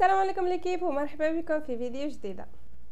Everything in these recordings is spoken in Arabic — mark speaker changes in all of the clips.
Speaker 1: السلام عليكم ليكيب ومرحبا بكم في فيديو جديده.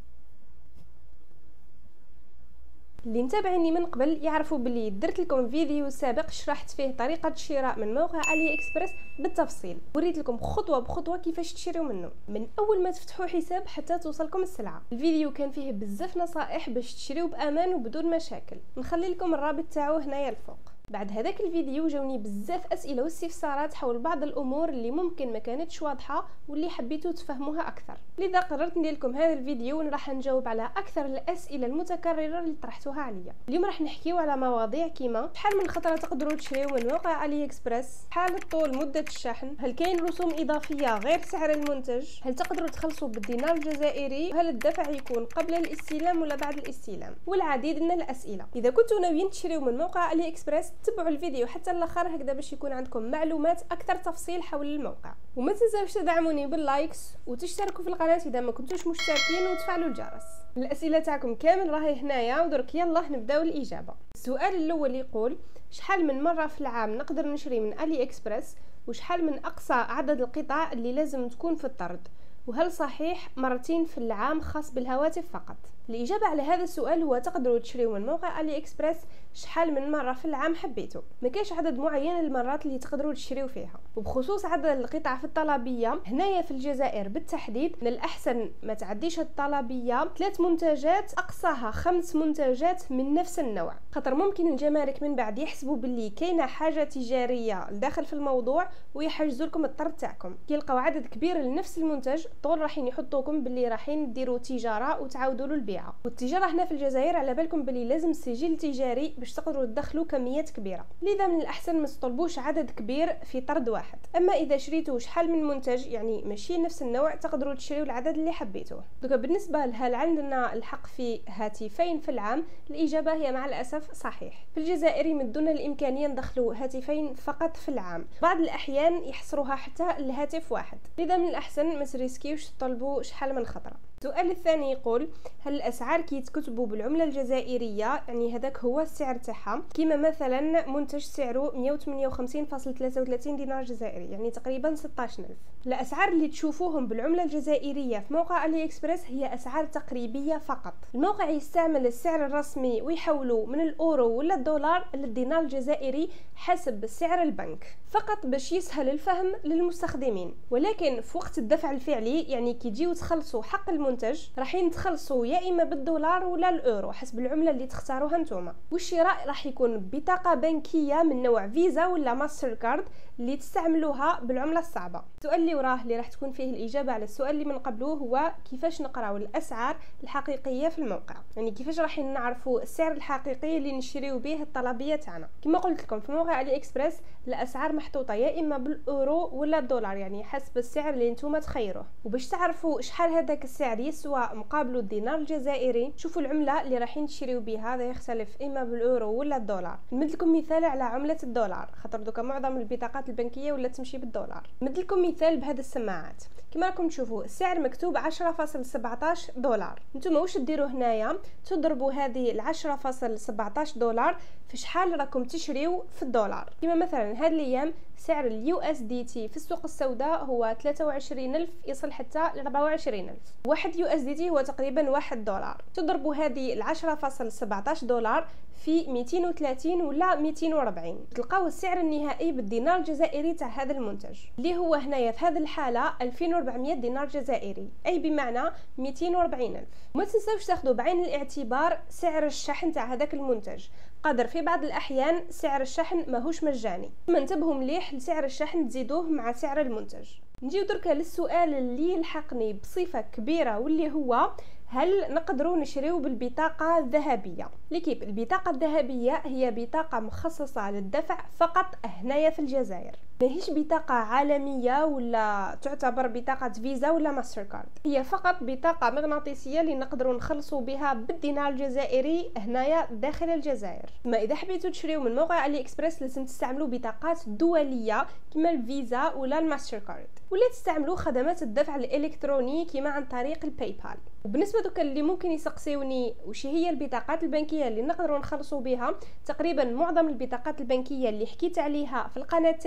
Speaker 1: اللي متابعيني من قبل يعرفوا بلي درت لكم فيديو سابق شرحت فيه طريقه الشراء من موقع علي اكسبرس بالتفصيل، وريت لكم خطوه بخطوه كيفاش تشريو منه من اول ما تفتحوا حساب حتى توصلكم السلعه. الفيديو كان فيه بزاف نصائح باش تشريو بامان وبدون مشاكل، نخلي لكم الرابط تاعو هنايا الفوق. بعد هذاك الفيديو جاوني بزاف اسئله واستفسارات حول بعض الامور اللي ممكن ما كانتش واضحه واللي حبيتوا تفهموها اكثر، لذا قررت ندير لكم هذا الفيديو وراح نجاوب على اكثر الاسئله المتكرره اللي طرحتوها عليا. اليوم راح نحكيو على مواضيع كيما شحال من خطره تقدروا تشريو من موقع علي اكسبرس، شحال طول مده الشحن، هل كاين رسوم اضافيه غير سعر المنتج، هل تقدروا تخلصوا بالدينار الجزائري، هل الدفع يكون قبل الاستلام ولا بعد الاستلام، والعديد من الاسئله. اذا كنتوا ناويين تشريو من موقع علي اكسبرس تبعوا الفيديو حتى الاخر هكذا باش يكون عندكم معلومات اكثر تفصيل حول الموقع. وما تنساوش تدعموني باللايكس وتشتركوا في القناه اذا ما كنتوش مشتركين وتفعلوا الجرس. الاسئله تاعكم كامل راهي هنايا ودرك يلا نبداو الاجابه. السؤال الاول يقول شحال من مره في العام نقدر نشري من علي اكسبرس، وشحال من اقصى عدد القطع اللي لازم تكون في الطرد، وهل صحيح مرتين في العام خاص بالهواتف فقط؟ الإجابة على هذا السؤال هو تقدروا تشريو من موقع علي اكسبرس شحال من مرة في العام حبيتوا، ما كاش عدد معين للمرات اللي تقدروا تشريو فيها. وبخصوص عدد القطع في الطلبية، هنايا في الجزائر بالتحديد من الأحسن ما تعديش الطلبية 3 منتجات، أقصاها 5 منتجات من نفس النوع، خاطر ممكن الجمارك من بعد يحسبوا باللي كاينه حاجة تجارية داخل في الموضوع ويحجزوا لكم الطرد تاعكم. يلقاو عدد كبير لنفس المنتج طول راحين يحطوكم باللي راحين ديروا تجارة وتعاودوا له البيع. والتجاره هنا في الجزائر على بالكم بلي لازم سجل تجاري باش تقدروا تدخلوا كميات كبيره، لذا من الاحسن ما تطلبوش عدد كبير في طرد واحد. اما اذا شريتوا شحال من منتج يعني ماشي نفس النوع تقدروا تشريوا العدد اللي حبيتوه. دوكا بالنسبه لهل عندنا الحق في هاتفين في العام، الاجابه هي مع الاسف صحيح. في الجزائر يمدونا الامكانيه ندخلوا هاتفين فقط في العام، بعض الاحيان يحصروها حتى لهاتف واحد، لذا من الاحسن ما تريسكيوش تطلبوا شحال من خطره. السؤال الثاني يقول هل الاسعار كيتكتبوا بالعمله الجزائريه، يعني هذاك هو السعر تاعها، كيما مثلا منتج سعره 158.33 دينار جزائري يعني تقريبا 16000. الاسعار اللي تشوفوهم بالعمله الجزائريه في موقع علي اكسبرس هي اسعار تقريبيه فقط. الموقع يستعمل السعر الرسمي ويحولوا من الاورو ولا الدولار للدينار الجزائري حسب سعر البنك فقط باش يسهل الفهم للمستخدمين، ولكن في وقت الدفع الفعلي يعني كي تجيو تخلصوا حق المنتج راحين تخلصوا يا اما بالدولار ولا الاورو حسب العمله اللي تختاروها نتوما، والشراء راح يكون ببطاقه بنكيه من نوع فيزا ولا ماستر كارد اللي تستعملوها بالعمله الصعبه. السؤال اللي وراه اللي راح تكون فيه الاجابه على السؤال اللي من قبله هو كيفاش نقراو الاسعار الحقيقيه في الموقع، يعني كيفاش راح نعرفوا السعر الحقيقي اللي نشريو به الطلبيه تاعنا. كما قلت لكم في موقع علي اكسبرس الاسعار محطوطه يا اما بالاورو ولا الدولار يعني حسب السعر اللي نتوما تخيروه، وباش تعرفوا شحال هذاك السعر يسوى مقابل الدينار الجزائري شوفوا العمله اللي رايحين تشريو بها، هذا يختلف اما بالاورو ولا الدولار. نمد لكم مثال على عمله الدولار خاطر دوكا معظم البطاقات البنكيه ولا تمشي بالدولار. نمد لكم مثال بهذه السماعات كما راكم تشوفوا السعر مكتوب 10.17 دولار، نتوما واش ديروا هنايا تضربوا هذه 10.17 دولار في شحال راكم تشريو في الدولار. كما مثلا هذه الايام سعر اليو اس دي تي في السوق السوداء هو 23000 يصل حتى ل 24000. واحد يو اس دي تي هو تقريبا 1 دولار، تضربوا هذه 10.17 دولار في 230 ولا 240 تلقاو السعر النهائي بالدينار الجزائري تاع هذا المنتج اللي هو هنايا في هذه الحاله 2400 دينار جزائري، اي بمعنى 240000. وما تنساوش تاخذوا بعين الاعتبار سعر الشحن تاع هذاك المنتج، قدر في بعض الاحيان سعر الشحن ماهوش مجاني، ما انتبهوا مليح لسعر الشحن تزيدوه مع سعر المنتج. نجيو دركا للسؤال اللي يلحقني بصفه كبيره واللي هو هل نقدروا نشريو بالبطاقه الذهبيه؟ لكيب البطاقه الذهبيه هي بطاقه مخصصه للدفع فقط هنايا في الجزائر، ماهيش بطاقه عالميه ولا تعتبر بطاقه فيزا ولا ماستر كارد، هي فقط بطاقه مغناطيسيه اللي نقدروا نخلصوا بها بالدينار الجزائري هنايا داخل الجزائر. ما اذا حبيتوا تشريو من موقع علي اكسبرس لازم تستعملوا بطاقات دوليه كما الفيزا ولا الماستر كارد، ولا تستعملوا خدمات الدفع الالكتروني كما عن طريق الباي بال. وبالنسبه دوكا اللي ممكن يسقسيوني وش هي البطاقات البنكيه اللي نقدروا نخلصوا بها، تقريبا معظم البطاقات البنكيه اللي حكيت عليها في القناه تاعي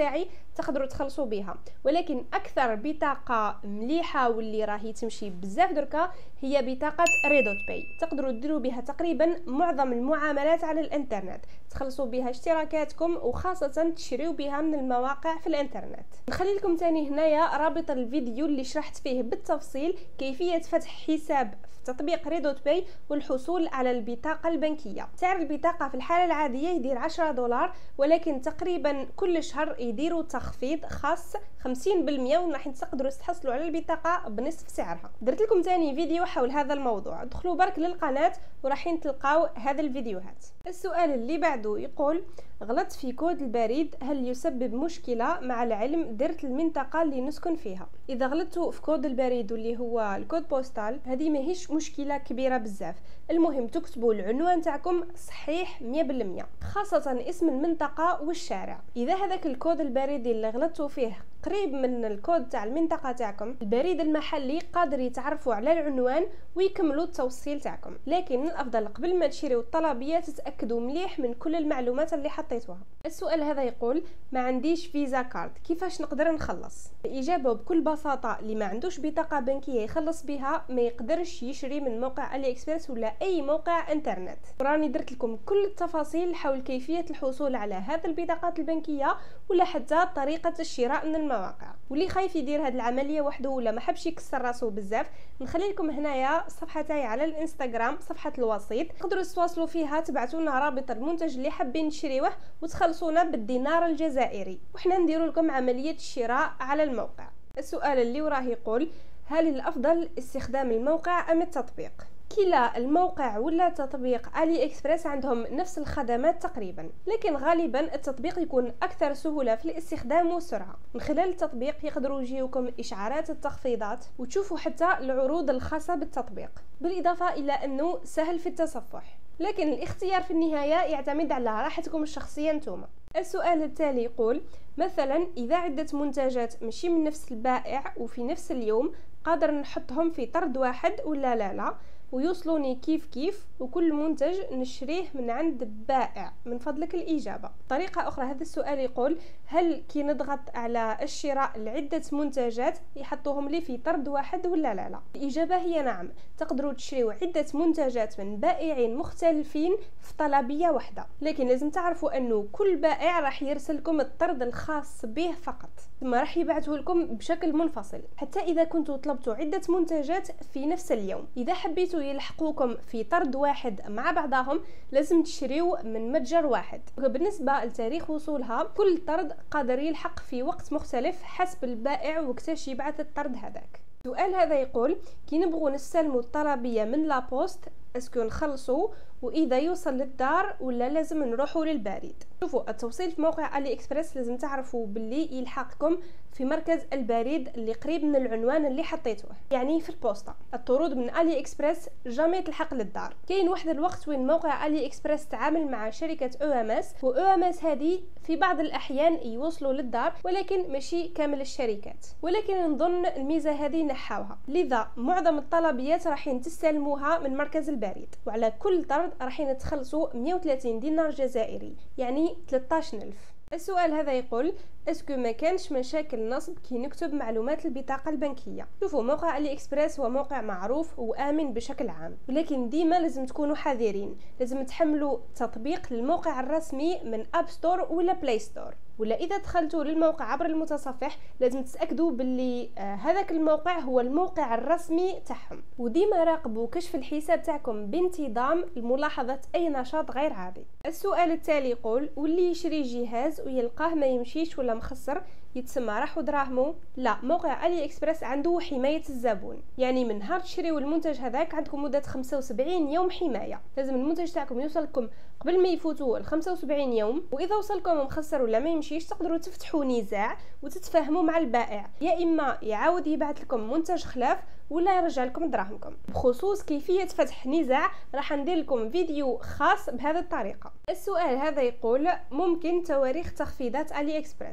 Speaker 1: تقدروا تخلصوا بها. ولكن اكثر بطاقه مليحه واللي راهي تمشي بزاف دركا هي بطاقه ريدوت باي. تقدروا ديروا بها تقريبا معظم المعاملات على الانترنت، تخلصوا بها اشتراكاتكم وخاصه تشريوا بها من المواقع في الانترنت. نخلي لكم ثاني هنايا رابط الفيديو اللي شرحت فيه بالتفصيل كيفيه فتح حساب في تطبيق ريدوت باي والحصول على البطاقه البنكيه. سعر البطاقه في الحاله العاديه يدير 10 دولار، ولكن تقريبا كل شهر يديروا تخفيض خاص 50%، وراح تقدروا تحصلوا على البطاقه بنصف سعرها. درت لكم ثاني فيديو حول هذا الموضوع، ادخلوا برك للقناه وراح تلقاو هذا الفيديوهات. السؤال اللي بعده يقول: غلطت في كود البريد، هل يسبب مشكله؟ مع العلم درت المنطقه اللي نسكن فيها. اذا غلطتوا في كود البريد واللي هو الكود بوستال، هذه ماهيش مشكله كبيره بزاف. المهم تكتبوا العنوان تاعكم صحيح 100%، خاصه اسم المنطقه والشارع. اذا هذاك الكود البريدي اللي غلطتوا فيه قريب من الكود تاع المنطقه تاعكم، البريد المحلي قادر يتعرفوا على العنوان ويكملوا التوصيل تاعكم. لكن من الافضل قبل ما تشريوا الطلبيه تتاكدوا مليح من كل المعلومات اللي حطيتوها. السؤال هذا يقول: ما عنديش فيزا كارد، كيفاش نقدر نخلص؟ الاجابه بكل بساطه، اللي ما عندوش بطاقه بنكيه يخلص بها ما يقدرش يشري من موقع علي اكسبرس ولا اي موقع انترنت. راني درت لكم كل التفاصيل حول كيفيه الحصول على هذه البطاقات البنكيه ولا حتى طريقه الشراء من المواقع. واللي خايف يدير هذه العمليه وحده ولا ما حبش يكسر راسه بزاف، نخلي لكم هنايا الصفحه تاعي على الانستغرام، صفحه الوسيط، تقدروا تتواصلوا فيها، تبعتوا لنا رابط المنتج اللي حابين تشريوه وتخلصونا بالدينار الجزائري، وحنا نديروا لكم عمليه الشراء على الموقع. السؤال اللي وراه يقول: هل الافضل استخدام الموقع ام التطبيق؟ كلا الموقع ولا تطبيق علي اكسبرس عندهم نفس الخدمات تقريبا، لكن غالبا التطبيق يكون اكثر سهوله في الاستخدام والسرعه. من خلال التطبيق يقدروا يجيوكم اشعارات التخفيضات وتشوفوا حتى العروض الخاصه بالتطبيق، بالاضافه الى انه سهل في التصفح. لكن الاختيار في النهايه يعتمد على راحتكم الشخصيه نتوما. السؤال التالي يقول: مثلا اذا عده منتجات ماشي من نفس البائع وفي نفس اليوم، قادر نحطهم في طرد واحد ولا لا ويوصلوني كيف كيف، وكل منتج نشريه من عند بائع؟ من فضلك الإجابة. طريقة أخرى هذا السؤال يقول: هل كي نضغط على الشراء لعدة منتجات يحطوهم لي في طرد واحد ولا لا؟ الإجابة هي نعم، تقدروا تشريوا عدة منتجات من بائعين مختلفين في طلبية واحدة، لكن لازم تعرفوا أنه كل بائع راح يرسلكم الطرد الخاص به فقط، ثم راح يبعته لكم بشكل منفصل. حتى إذا كنتوا طلبتوا عدة منتجات في نفس اليوم، إذا حبيتوا يلحقوكم في طرد واحد مع بعضهم لازم تشريو من متجر واحد. بالنسبة لتاريخ وصولها، كل طرد قادر يلحق في وقت مختلف حسب البائع وقتاش يبعث الطرد هذاك. السؤال هذا يقول: كي نبغوا نستلموا الطلبية من لابوست، اسكو نخلصوا واذا يوصل للدار ولا لازم نروحوا للبريد؟ شوفوا، التوصيل في موقع علي اكسبرس لازم تعرفوا باللي يلحقكم في مركز البريد اللي قريب من العنوان اللي حطيتوه، يعني في البوسطه. الطرود من علي اكسبرس جامي تلحق للدار. كاين واحد الوقت وين موقع علي اكسبرس تعامل مع شركه OMS، و OMS هذه في بعض الاحيان يوصلوا للدار، ولكن ماشي كامل الشركات. ولكن نظن الميزه هذه نحاوها، لذا معظم الطلبيات راح تستلموها من مركز البريد، وعلى كل طرد راح تخلصوا 130 دينار جزائري، يعني 13000. السؤال هذا يقول: اسكو ما كانش مشاكل نصب كي نكتب معلومات البطاقه البنكيه؟ شوفوا، موقع علي اكسبرس هو موقع معروف وامن بشكل عام، ولكن ديما لازم تكونوا حذرين. لازم تحملوا تطبيق للموقع الرسمي من اب ستور ولا بلاي ستور، ولا اذا دخلتوا للموقع عبر المتصفح لازم تتاكدوا باللي هذاك الموقع هو الموقع الرسمي تاعهم. وديما راقبوا كشف الحساب تاعكم بانتظام لملاحظه اي نشاط غير عادي. السؤال التالي يقول: واللي يشري جهاز ويلقاه ما يمشيش ولا مخسر يتسمى راح دراهمه؟ لا، موقع علي اكسبرس عنده حمايه الزبون، يعني من نهار تشريو المنتج هذاك عندكم مده 75 يوم حمايه. لازم المنتج تاعكم يوصلكم قبل ما يفوتوا ال 75 يوم، واذا وصلكم مخسر ولا ما يمشيش تقدروا تفتحوا نزاع وتتفاهموا مع البائع، يا اما يعاود يبعث لكم منتج خلاف ولا يرجع لكم دراهمكم. بخصوص كيفيه فتح نزاع راح ندير لكم فيديو خاص بهذه الطريقه. السؤال هذا يقول: ممكن تواريخ تخفيضات علي اكسبرس؟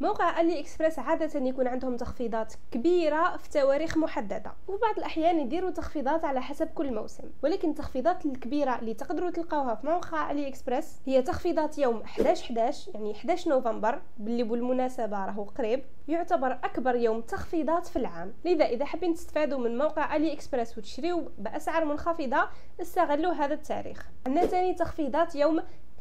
Speaker 1: موقع علي اكسبريس عاده يكون عندهم تخفيضات كبيره في تواريخ محدده، وفي بعض الاحيان يديروا تخفيضات على حسب كل موسم، ولكن التخفيضات الكبيره اللي تقدروا تلقاوها في موقع علي اكسبريس هي تخفيضات يوم 11 يعني 11 نوفمبر، باللي بالمناسبه راهو قريب، يعتبر اكبر يوم تخفيضات في العام. لذا اذا حابين تستفادوا من موقع علي اكسبريس وتشريوا باسعار منخفضه استغلوا هذا التاريخ. عندنا ثاني تخفيضات يوم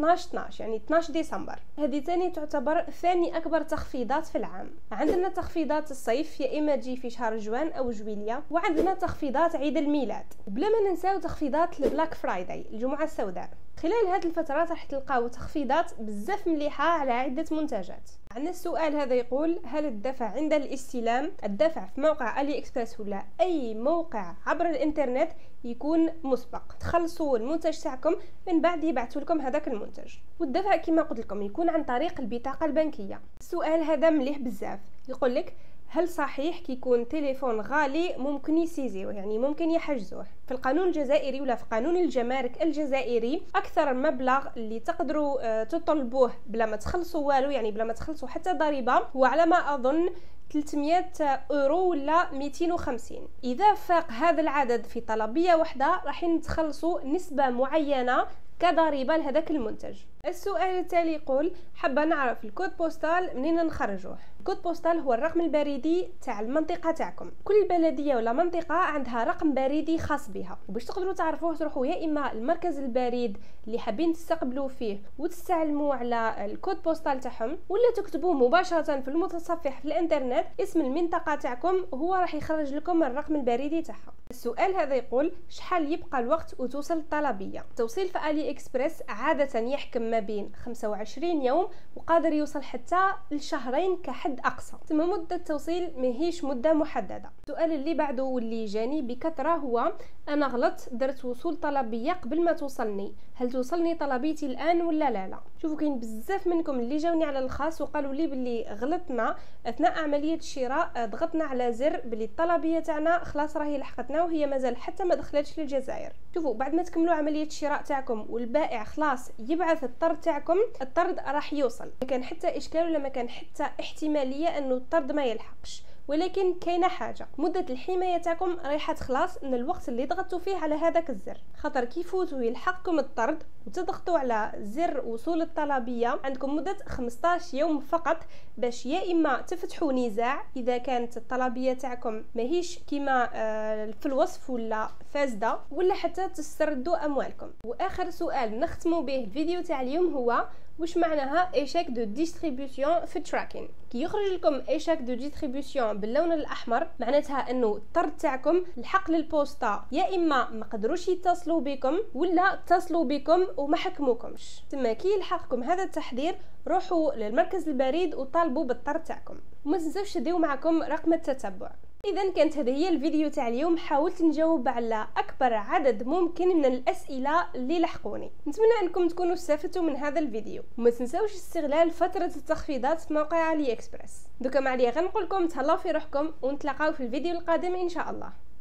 Speaker 1: 12 يعني 12 ديسمبر، هذه ثاني تعتبر ثاني اكبر تخفيضات في العام. عندنا تخفيضات الصيف يا اما تجي في شهر جوان او جويليا، وعندنا تخفيضات عيد الميلاد، وبلا ما ننساو تخفيضات البلاك فرايداي الجمعه السوداء. خلال هذه الفترات راح تلقاو تخفيضات بزاف مليحه على عده منتجات. عندنا السؤال هذا يقول: هل الدفع عند الاستلام الدفع في موقع علي اكسبريس ولا اي موقع عبر الانترنت يكون مسبق؟ تخلصوا المنتج تاعكم من بعد يبعثوا لكم هذاك المنتج، والدفع كما قلت لكم يكون عن طريق البطاقه البنكيه. السؤال هذا مليح بزاف، يقول لك: هل صحيح كي يكون تليفون غالي ممكن يسيزيوه يعني ممكن يحجزوه؟ في القانون الجزائري ولا في قانون الجمارك الجزائري اكثر مبلغ اللي تقدروا تطلبوه بلا ما تخلصوا والو، يعني بلا ما تخلصوا حتى ضريبه، هو على ما اظن 300 اورو ولا 250. اذا فاق هذا العدد في طلبيه واحده راح نتخلصوا نسبه معينه كضريبه لهذاك المنتج. السؤال التالي يقول: حابه نعرف الكود بوستال منين نخرجوه. الكود بوستال هو الرقم البريدي تاع المنطقه تاعكم، كل بلديه ولا منطقه عندها رقم بريدي خاص بها، وباش تقدروا تعرفوه تروحوا يا اما المركز البريد اللي حابين تستقبلوا فيه وتستعلموا على الكود بوستال تاعهم، ولا تكتبوه مباشره في المتصفح في الانترنت اسم المنطقه تاعكم، وهو راح يخرج لكم الرقم البريدي تاعها. السؤال هذا يقول: شحال يبقى الوقت وتوصل الطلبيه؟ التوصيل في علي اكسبريس عاده يحكم ما بين 25 يوم وقادر يوصل حتى لشهرين كحد اقصى، ثم مده التوصيل ماهيش مده محدده. السؤال اللي بعده واللي جاني بكثره هو: انا غلطت درت وصول طلبيه قبل ما توصلني، هل توصلني طلبيتي الان ولا لا؟ شوفوا كاين بزاف منكم اللي جاوني على الخاص وقالوا لي باللي غلطنا اثناء عمليه الشراء، ضغطنا على زر باللي الطلبيه تاعنا خلاص راهي لحقتنا وهي مازال حتى ما دخلتش للجزائر. شوفوا بعد ما تكملوا عمليه الشراء تاعكم والبائع خلاص يبعث الطرد تاعكم، الطرد راح يوصل، ما كان حتى اشكال ولا ما كان حتى احتماليه انه الطرد ما يلحقش، ولكن كاينه حاجه، مده الحمايه تاعكم رايحه تخلص من الوقت اللي ضغطتوا فيه على هذاك الزر، خاطر كيفوت ويلحقكم الطرد وتضغطوا على زر وصول الطلبيه عندكم مده 15 يوم فقط باش يا اما تفتحوا نزاع اذا كانت الطلبيه تاعكم ماهيش كيما في الوصف ولا فاسده، ولا حتى تستردوا اموالكم. واخر سؤال نختموا به الفيديو تاع اليوم هو: واش معناها ايشاك دو ديستريبيوسيون في التراكين؟ كي يخرج لكم ايشاك دو ديستريبيوسيون باللون الاحمر معناتها انه الطرد تاعكم الحق للبوسطه يا اما ما قدروش يتصلوا بكم ولا اتصلوا بكم وما حكموكمش. تما كي يلحقكم هذا التحذير روحوا للمركز البريد وطالبوا بالطرد تاعكم، وما تنساوش تديو معكم رقم التتبع. اذا كانت هذه هي الفيديو تاع اليوم، حاولت نجاوب على اكبر عدد ممكن من الاسئله اللي لحقوني. نتمنى انكم تكونوا استفدتوا من هذا الفيديو، وما تنساوش استغلال فتره التخفيضات في موقع علي اكسبريس. دوكا ما عليا غير نقول لكم تهلاو في روحكم ونتلاقاو في الفيديو القادم ان شاء الله.